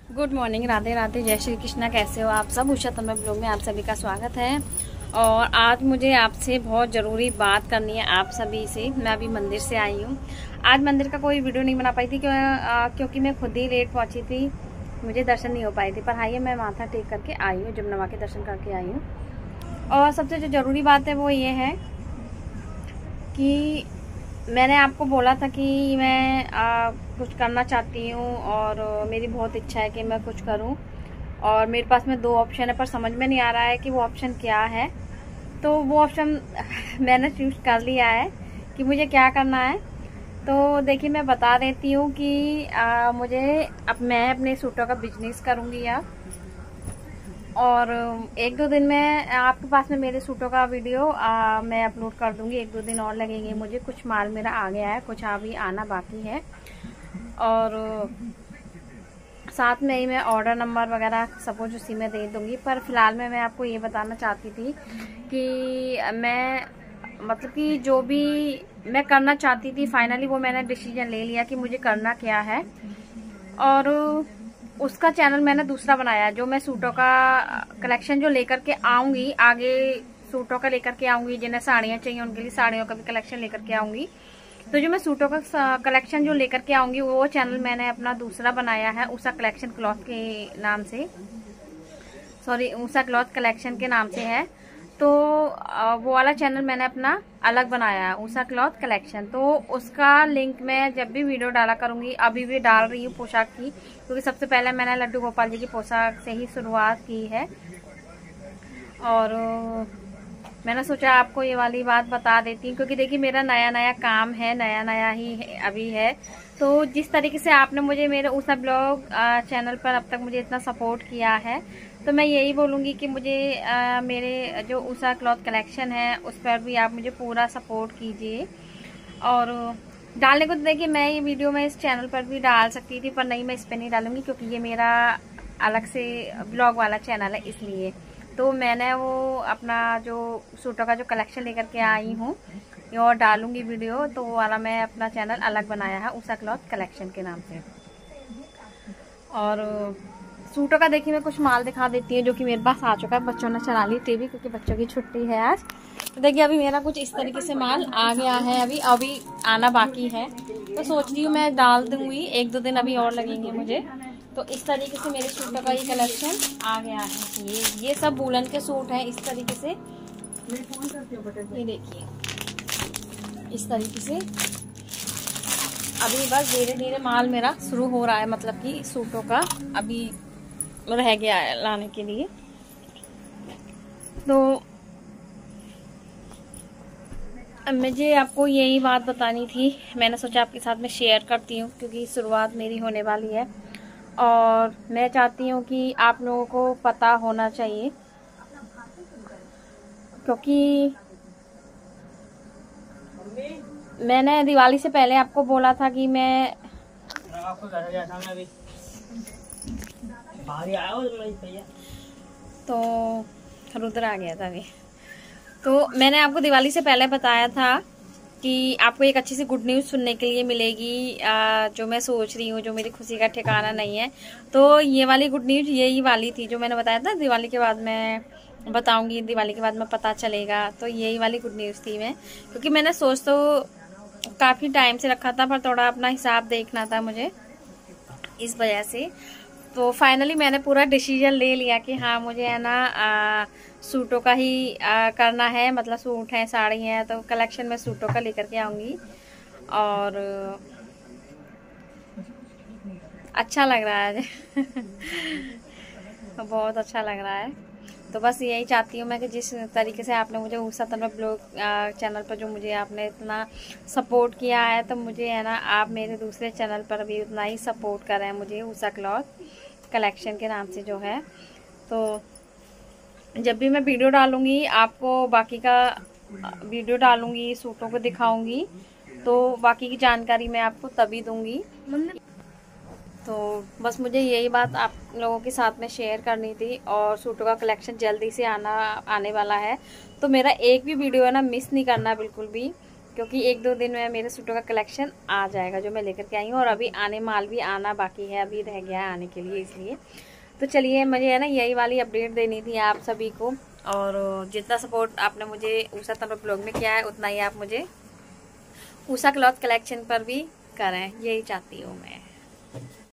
Good morning, Radhe Radhe, जय श्री कृष्णा। कैसे हो आप सब? उषा तन्मय ब्लॉग में आप सभी का स्वागत है। और आज मुझे आपसे बहुत ज़रूरी बात करनी है आप सभी से। मैं अभी मंदिर से आई हूँ। आज मंदिर का कोई वीडियो नहीं बना पाई थी क्योंकि मैं खुद ही लेट पहुँची थी, मुझे दर्शन नहीं हो पाए थे। पर हाइए मैं माथा टेक करके आई हूँ, जमुना के दर्शन करके आई हूँ। और सबसे जो ज़रूरी बात है वो ये है कि मैंने आपको बोला था कि मैं कुछ करना चाहती हूँ और मेरी बहुत इच्छा है कि मैं कुछ करूँ। और मेरे पास में दो ऑप्शन है, पर समझ में नहीं आ रहा है कि वो ऑप्शन क्या है। तो वो ऑप्शन मैंने चूज कर लिया है कि मुझे क्या करना है। तो देखिए मैं बता देती हूँ कि मैं अपने सूटों का बिजनेस करूँगी अब। और एक दो दिन में आपके पास में मेरे सूटों का वीडियो मैं अपलोड कर दूंगी। एक दो दिन और लगेंगे मुझे, कुछ माल मेरा आ गया है, कुछ अभी आना बाकी है। और साथ में ही मैं ऑर्डर नंबर वगैरह सपोज उसी में दे दूंगी। पर फिलहाल में मैं आपको ये बताना चाहती थी कि मैं मतलब कि जो भी मैं करना चाहती थी फाइनली वो मैंने डिसीजन ले लिया कि मुझे करना क्या है। और उसका चैनल मैंने दूसरा बनाया, जो मैं सूटों का कलेक्शन जो लेकर के आऊंगी आगे, सूटों का लेकर के आऊंगी। जिन्हें साड़ियाँ चाहिए उनके लिए साड़ियों का भी कलेक्शन लेकर के आऊंगी। तो जो मैं सूटों का कलेक्शन जो लेकर के आऊंगी वो चैनल मैंने अपना दूसरा बनाया है, उषा कलेक्शन क्लॉथ के नाम से, सॉरी उषा क्लॉथ कलेक्शन के नाम से है। तो वो वाला चैनल मैंने अपना अलग बनाया है, उषा क्लॉथ कलेक्शन। तो उसका लिंक मैं जब भी वीडियो डाला करूंगी, अभी भी डाल रही हूँ पोशाक की, क्योंकि सबसे पहले मैंने लड्डू गोपाल जी की पोशाक से ही शुरुआत की है। और मैंने सोचा आपको ये वाली बात बता देती हूँ, क्योंकि देखिए मेरा नया नया काम है, नया नया ही अभी है। तो जिस तरीके से आपने मुझे मेरे उषा ब्लॉग चैनल पर अब तक मुझे इतना सपोर्ट किया है, तो मैं यही बोलूँगी कि मुझे मेरे जो उषा क्लॉथ कलेक्शन है उस पर भी आप मुझे पूरा सपोर्ट कीजिए। और डालने को तो देखिए मैं ये वीडियो में इस चैनल पर भी डाल सकती थी, पर नहीं, मैं इस पर नहीं डालूंगी क्योंकि ये मेरा अलग से ब्लॉग वाला चैनल है, इसलिए। तो मैंने वो अपना जो सूटों का जो कलेक्शन लेकर के आई हूँ और डालूंगी वीडियो, तो वो वाला मैं अपना चैनल अलग बनाया है उषा क्लॉथ कलेक्शन के नाम से। और सूटों का देखिए मैं कुछ माल दिखा देती हूँ जो कि मेरे पास आ चुका है। बच्चों ने चला ली टीवी क्योंकि बच्चों की छुट्टी है आज। तो देखिए अभी मेरा कुछ इस तरीके से माल आ गया है, अभी आना बाकी है। तो सोच रही हूँ मैं डाल दूंगी, एक दो दिन अभी और लगेंगे मुझे। तो इस तरीके से मेरे सूटों का ये कलेक्शन आ गया है। ये सब वूलन के सूट हैं इस तरीके से। ये देखिए इस तरीके से अभी बस धीरे धीरे माल मेरा शुरू हो रहा है, मतलब कि सूटों का अभी रह गया है लाने के लिए। तो मुझे आपको यही बात बतानी थी, मैंने सोचा आपके साथ में शेयर करती हूँ, क्योंकि शुरुआत मेरी होने वाली है और मैं चाहती हूँ कि आप लोगों को पता होना चाहिए। क्योंकि मैंने दिवाली से पहले आपको बोला था कि मैं तो रुद्र आ गया था अभी। तो मैंने आपको दिवाली से पहले बताया था कि आपको एक अच्छी सी गुड न्यूज़ सुनने के लिए मिलेगी, जो मैं सोच रही हूँ, जो मेरी खुशी का ठिकाना नहीं है। तो ये वाली गुड न्यूज़ यही वाली थी जो मैंने बताया था दिवाली के बाद मैं बताऊंगी, दिवाली के बाद में पता चलेगा। तो यही वाली गुड न्यूज़ थी मैं, क्योंकि मैंने सोच तो काफ़ी टाइम से रखा था, पर थोड़ा अपना हिसाब देखना था मुझे, इस वजह से। तो फाइनली मैंने पूरा डिसीजन ले लिया कि हाँ मुझे है ना सूटों का ही करना है। मतलब सूट हैं, साड़ी हैं, तो कलेक्शन में सूटों का लेकर के आऊँगी। और अच्छा लग रहा है बहुत अच्छा लग रहा है। तो बस यही चाहती हूँ मैं कि जिस तरीके से आपने मुझे उषा तन्मय ब्लॉग चैनल पर जो मुझे आपने इतना सपोर्ट किया है, तो मुझे है ना आप मेरे दूसरे चैनल पर भी उतना ही सपोर्ट करें मुझे, उषा क्लॉथ कलेक्शन के नाम से जो है। तो जब भी मैं वीडियो डालूँगी आपको बाकी का वीडियो डालूँगी, सूटों को दिखाऊँगी, तो बाकी की जानकारी मैं आपको तभी दूँगी। तो बस मुझे यही बात आप लोगों के साथ में शेयर करनी थी। और सूटों का कलेक्शन जल्दी से आने वाला है, तो मेरा एक भी वीडियो है ना मिस नहीं करना बिल्कुल भी, क्योंकि 1-2 दिन में मेरे सूटों का कलेक्शन आ जाएगा जो मैं लेकर के आई हूँ, और अभी माल भी आना बाकी है, अभी रह गया है आने के लिए, इसलिए। तो चलिए, मुझे है ना यही वाली अपडेट देनी थी आप सभी को, और जितना सपोर्ट आपने मुझे उषा तन्वर ब्लॉग में किया है उतना ही आप मुझे उषा क्लॉथ कलेक्शन पर भी करें, यही चाहती हूँ मैं।